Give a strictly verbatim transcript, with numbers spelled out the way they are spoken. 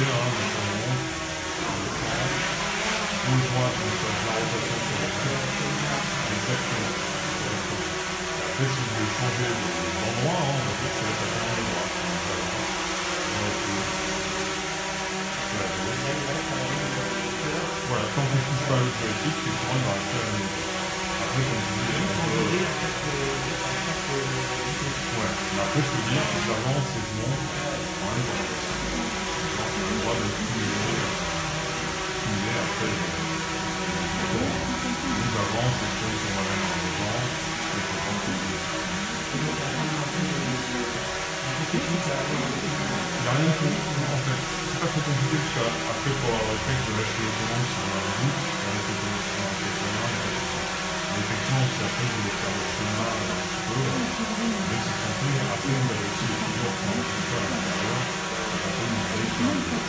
bouger, hein, donc on monte, on descend, gauche droite, donc ça fait la rotation sur le fer. Exactement. Après, si vous voulez changer d'endroit, hein, on va dire que ça va être à la droite. Voilà, tant qu'on ne touche pas à l'autre joystick, c'est souvent il va rester à la même hauteur. Après, comme je disais, on peut... Ouais, mais après, je peux dire, j'avance et je monte en même temps. Donc, j'ai le droit de stimuler, stimuler, après, je j'avance et je tourne sur moi-même en même temps, et je pense que je il n'y a rien de tout, en fait. C'est pas trop compliqué, parce qu'après, il faut avoir le réflexe de lâcher les commandes sur un bout, on laisse les commandes sur un téléphone, mais effectivement, si après vous voulez faire le schéma un petit peu, mais c'est tranquille. Après, vous avez aussi les toujours qui sont un petit peu à l'intérieur, et après, vous avez